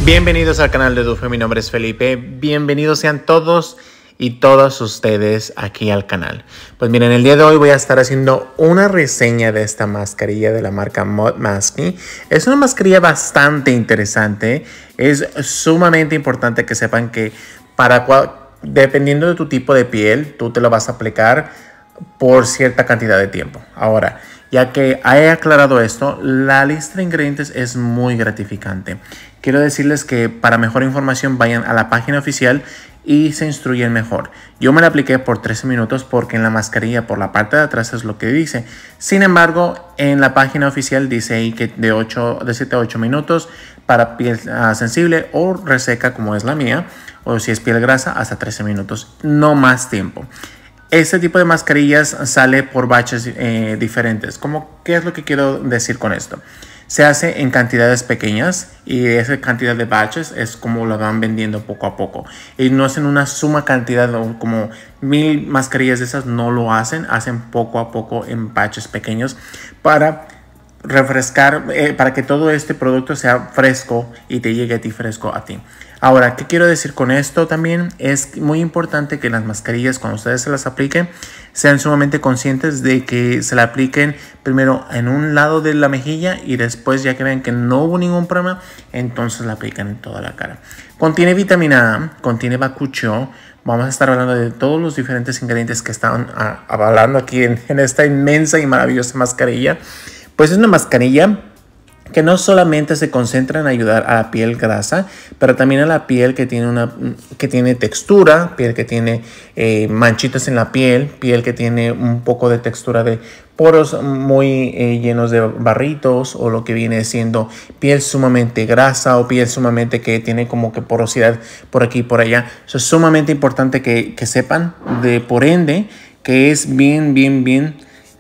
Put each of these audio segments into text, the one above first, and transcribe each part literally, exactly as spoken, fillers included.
Bienvenidos al canal de Dufo, mi nombre es Felipe. Bienvenidos sean todos y todas ustedes aquí al canal. Pues miren, el día de hoy voy a estar haciendo una reseña de esta mascarilla de la marca Mud Masking. Es una mascarilla bastante interesante. Es sumamente importante que sepan que para cual, dependiendo de tu tipo de piel, tú te lo vas a aplicar por cierta cantidad de tiempo. Ahora, ya que he aclarado esto, la lista de ingredientes es muy gratificante. Quiero decirles que para mejor información vayan a la página oficial y se instruyen mejor. Yo me la apliqué por trece minutos porque en la mascarilla por la parte de atrás es lo que dice. Sin embargo, en la página oficial dice ahí que de, ocho, de siete a ocho minutos para piel uh, sensible o reseca como es la mía, o si es piel grasa hasta trece minutos, no más tiempo. Este tipo de mascarillas sale por batches eh, diferentes. ¿Cómo, ¿Qué es lo que quiero decir con esto? Se hace en cantidades pequeñas y esa cantidad de batches es como lo van vendiendo poco a poco. Y no hacen una suma cantidad, como mil mascarillas de esas no lo hacen. Hacen poco a poco en batches pequeños para refrescar, eh, para que todo este producto sea fresco y te llegue a ti fresco a ti. Ahora, ¿qué quiero decir con esto también? Es muy importante que las mascarillas, cuando ustedes se las apliquen, sean sumamente conscientes de que se la apliquen primero en un lado de la mejilla y después, ya que vean que no hubo ningún problema, entonces la aplican en toda la cara. Contiene vitamina A, contiene bakuchiol. Vamos a estar hablando de todos los diferentes ingredientes que están hablando aquí en, en esta inmensa y maravillosa mascarilla. Pues es una mascarilla que no solamente se concentra en ayudar a la piel grasa, pero también a la piel que tiene, una, que tiene textura, piel que tiene eh, manchitas en la piel, piel que tiene un poco de textura de poros muy eh, llenos de barritos, o lo que viene siendo piel sumamente grasa o piel sumamente que tiene como que porosidad por aquí y por allá. Eso es sumamente importante que, que sepan, de por ende, que es bien, bien, bien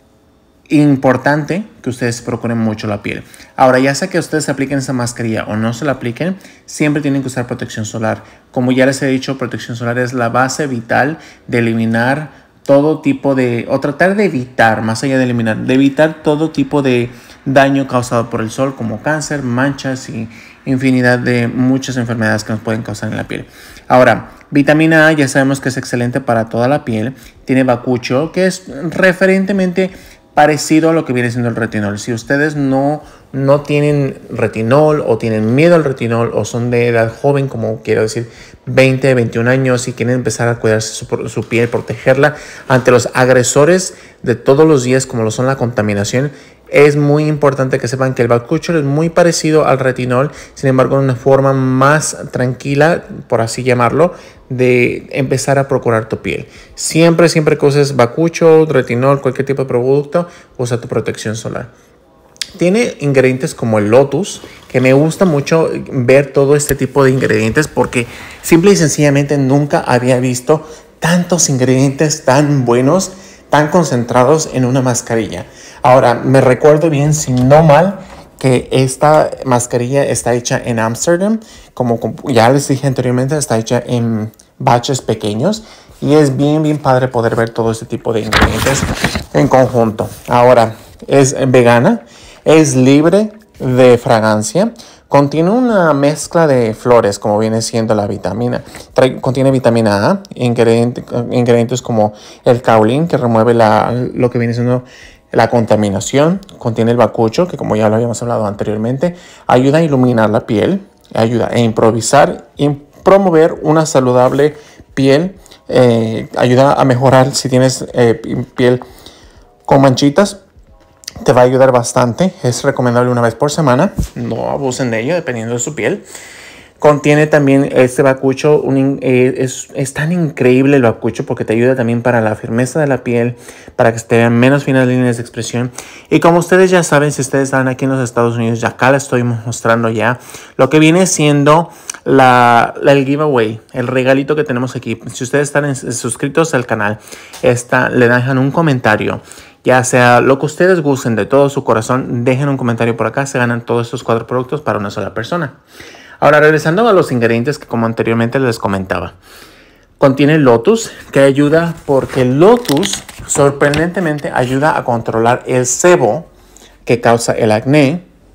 importante que ustedes procuren mucho la piel. Ahora, ya sea que ustedes se apliquen esa mascarilla o no se la apliquen, siempre tienen que usar protección solar. Como ya les he dicho, protección solar es la base vital de eliminar todo tipo de, o tratar de evitar, más allá de eliminar, de evitar todo tipo de daño causado por el sol, como cáncer, manchas y infinidad de muchas enfermedades que nos pueden causar en la piel. Ahora, vitamina A ya sabemos que es excelente para toda la piel. Tiene bakuchiol, que es referentemente parecido a lo que viene siendo el retinol. Si ustedes no, no tienen retinol o tienen miedo al retinol o son de edad joven, como quiero decir veinte, veintiún años, y quieren empezar a cuidarse su, su piel, protegerla ante los agresores de todos los días como lo son la contaminación, es muy importante que sepan que el bakuchiol es muy parecido al retinol, sin embargo de una forma más tranquila, por así llamarlo, de empezar a procurar tu piel. Siempre, siempre que uses bakuchiol, retinol, cualquier tipo de producto, usa tu protección solar. Tiene ingredientes como el lotus, que me gusta mucho ver todo este tipo de ingredientes porque simple y sencillamente nunca había visto tantos ingredientes tan buenos, tan concentrados en una mascarilla. Ahora, me recuerdo bien, si no mal, que esta mascarilla está hecha en Ámsterdam. Como ya les dije anteriormente, está hecha en batches pequeños. Y es bien, bien padre poder ver todo este tipo de ingredientes en conjunto. Ahora, es vegana, es libre de fragancia. Contiene una mezcla de flores, como viene siendo la vitamina. Trae, contiene vitamina A, ingredientes, ingredientes como el caolín, que remueve la, lo que viene siendo la contaminación. Contiene el bakuchiol, que como ya lo habíamos hablado anteriormente, ayuda a iluminar la piel, ayuda a improvisar y promover una saludable piel, eh, ayuda a mejorar si tienes eh, piel con manchitas. Te va a ayudar bastante. Es recomendable una vez por semana. No abusen de ello dependiendo de su piel. Contiene también este bakuchiol. Un, eh, es, es tan increíble el bakuchiol porque te ayuda también para la firmeza de la piel, para que se te vean menos finas líneas de expresión. Y como ustedes ya saben, si ustedes están aquí en los Estados Unidos, ya acá les estoy mostrando ya lo que viene siendo la, la, el giveaway, el regalito que tenemos aquí. Si ustedes están en, suscritos al canal, esta, le dejan un comentario. Ya sea lo que ustedes gusten de todo su corazón, dejen un comentario por acá. Se ganan todos estos cuatro productos para una sola persona. Ahora, regresando a los ingredientes que como anteriormente les comentaba. Contiene lotus, que ayuda porque el lotus sorprendentemente ayuda a controlar el sebo que causa el acné,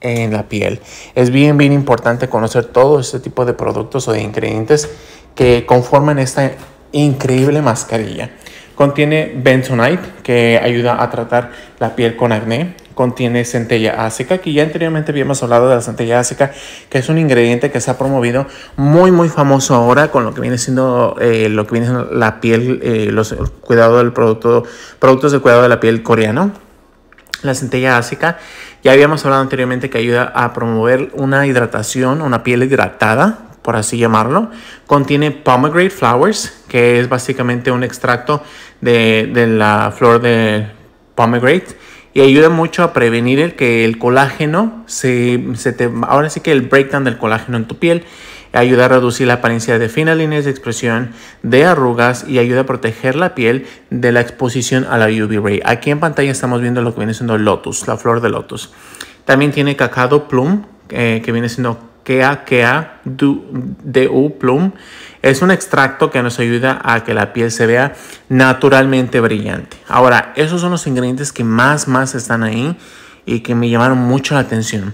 en la piel. Es bien, bien importante conocer todo este tipo de productos o de ingredientes que conforman esta increíble mascarilla. Contiene bentonite, que ayuda a tratar la piel con acné. Contiene centella ácica, que ya anteriormente habíamos hablado de la centella ácica, que es un ingrediente que se ha promovido muy muy famoso ahora con lo que viene siendo eh, lo que viene siendo la piel, eh, los el cuidado del producto, productos de cuidado de la piel coreano. La centella ácica, ya habíamos hablado anteriormente que ayuda a promover una hidratación, una piel hidratada, por así llamarlo. Contiene pomegranate flowers, que es básicamente un extracto de, de la flor de pomegranate, y ayuda mucho a prevenir el que el colágeno se, se te, ahora sí que el breakdown del colágeno en tu piel. Ayuda a reducir la apariencia de finas líneas de expresión, de arrugas, y ayuda a proteger la piel de la exposición a la U V ray. Aquí en pantalla estamos viendo lo que viene siendo el lotus, la flor de lotus. También tiene cacao plum, eh, que viene siendo Kea Kea Du Plum. Es un extracto que nos ayuda a que la piel se vea naturalmente brillante. Ahora, esos son los ingredientes que más, más están ahí y que me llamaron mucho la atención.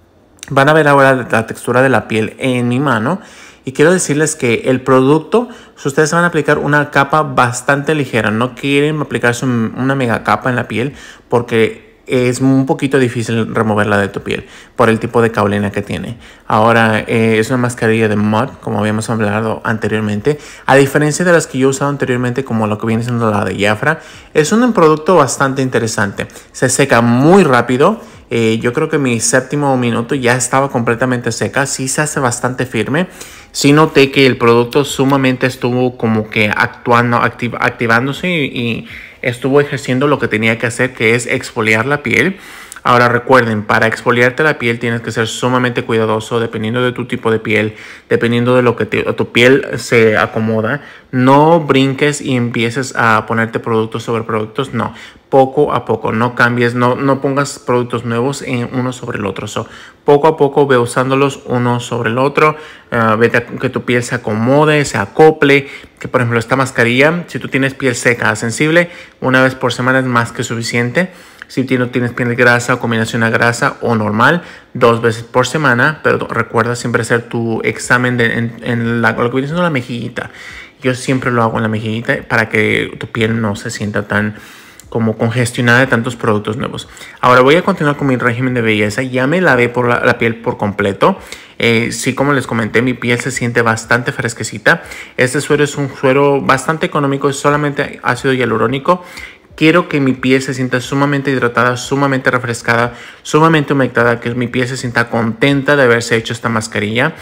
Van a ver ahora la textura de la piel en mi mano. Y quiero decirles que el producto, si ustedes van a aplicar una capa bastante ligera, no quieren aplicarse una mega capa en la piel porque es un poquito difícil removerla de tu piel por el tipo de caulina que tiene. Ahora eh, es una mascarilla de mud, como habíamos hablado anteriormente. A diferencia de las que yo he usado anteriormente, como lo que viene siendo la de Jafra, es un producto bastante interesante. Se seca muy rápido. Eh, yo creo que mi séptimo minuto ya estaba completamente seca. Sí se hace bastante firme. Sí noté que el producto sumamente estuvo como que actuando, activ activándose y, y estuvo ejerciendo lo que tenía que hacer, que es exfoliar la piel. Ahora recuerden, para exfoliarte la piel tienes que ser sumamente cuidadoso dependiendo de tu tipo de piel, dependiendo de lo que te, tu piel se acomoda. No brinques y empieces a ponerte productos sobre productos, no. Poco a poco, no cambies, no, no pongas productos nuevos en uno sobre el otro. So, poco a poco ve usándolos uno sobre el otro. Uh, ve que tu piel se acomode, se acople. Que por ejemplo esta mascarilla, si tú tienes piel seca, sensible, una vez por semana es más que suficiente. Si no tienes piel grasa o combinación a grasa o normal, dos veces por semana. Pero recuerda siempre hacer tu examen de, en, en la, lo que viene siendo la mejillita. Yo siempre lo hago en la mejillita para que tu piel no se sienta tan como congestionada de tantos productos nuevos. Ahora voy a continuar con mi régimen de belleza. Ya me lavé por la, la piel por completo. Eh, sí, como les comenté, mi piel se siente bastante fresquecita. Este suero es un suero bastante económico, es solamente ácido hialurónico. Quiero que mi piel se sienta sumamente hidratada, sumamente refrescada, sumamente humectada, que mi piel se sienta contenta de haberse hecho esta mascarilla.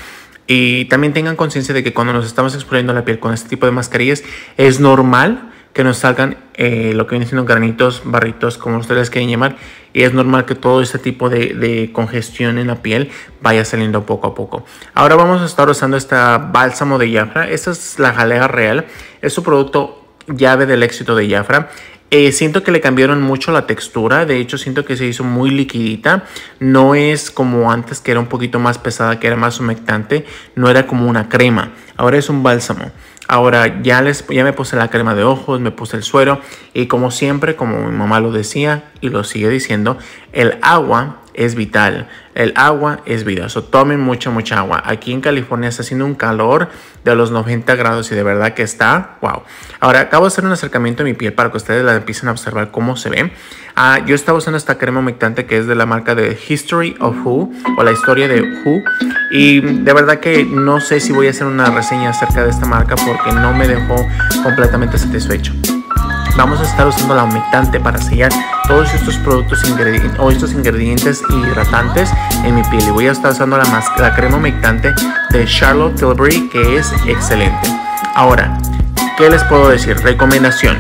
Y también tengan conciencia de que cuando nos estamos exfoliando la piel con este tipo de mascarillas, es normal que nos salgan eh, lo que vienen siendo granitos, barritos, como ustedes quieren llamar. Y es normal que todo este tipo de, de congestión en la piel vaya saliendo poco a poco. Ahora vamos a estar usando este bálsamo de Jafra. Esta es la jalea real. Es su producto llave del éxito de Jafra. Eh, siento que le cambiaron mucho la textura. De hecho, siento que se hizo muy liquidita. No es como antes, que era un poquito más pesada, que era más humectante. No era como una crema. Ahora es un bálsamo. Ahora ya, les, ya me puse la crema de ojos, me puse el suero. Y como siempre, como mi mamá lo decía y lo sigue diciendo, el agua es vital. El agua es vida. So, tomen mucha, mucha agua. Aquí en California está haciendo un calor de los noventa grados y de verdad que está wow. Ahora acabo de hacer un acercamiento a mi piel para que ustedes la empiecen a observar cómo se ve. Ah, yo estaba usando esta crema humectante que es de la marca de History of Who, o la historia de Who. Y de verdad que no sé si voy a hacer una reseña acerca de esta marca porque no me dejó completamente satisfecho. Vamos a estar usando la humectante para sellar todos estos productos ingredientes o estos ingredientes hidratantes en mi piel. Y voy a estar usando la, la crema humectante de Charlotte Tilbury, que es excelente. Ahora, ¿qué les puedo decir? Recomendación.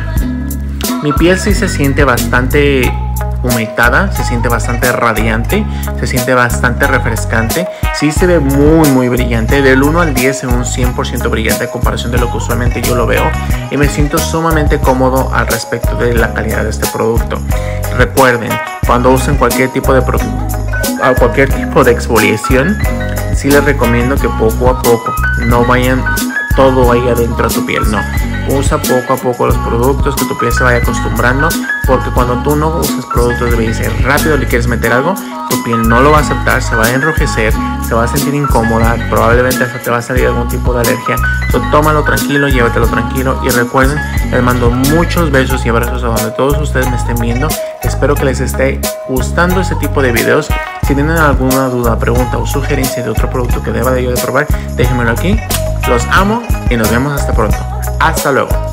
Mi piel sí se siente bastante humectada, se siente bastante radiante, se siente bastante refrescante. Sí se ve muy muy brillante, del uno al diez en un cien por ciento brillante a comparación de lo que usualmente yo lo veo, y me siento sumamente cómodo al respecto de la calidad de este producto. Recuerden, cuando usen cualquier tipo de cualquier tipo de exfoliación, sí les recomiendo que poco a poco, no vayan todo ahí adentro a tu piel, no. Usa poco a poco los productos, que tu piel se vaya acostumbrando, porque cuando tú no usas productos de belleza y rápido le quieres meter algo, tu piel no lo va a aceptar, se va a enrojecer, se va a sentir incómoda, probablemente hasta te va a salir algún tipo de alergia. Entonces tómalo tranquilo, llévatelo tranquilo y recuerden, les mando muchos besos y abrazos a donde todos ustedes me estén viendo. Espero que les esté gustando este tipo de videos. Si tienen alguna duda, pregunta o sugerencia de otro producto que deba de yo de probar, déjenmelo aquí. Los amo y nos vemos hasta pronto. Hasta luego.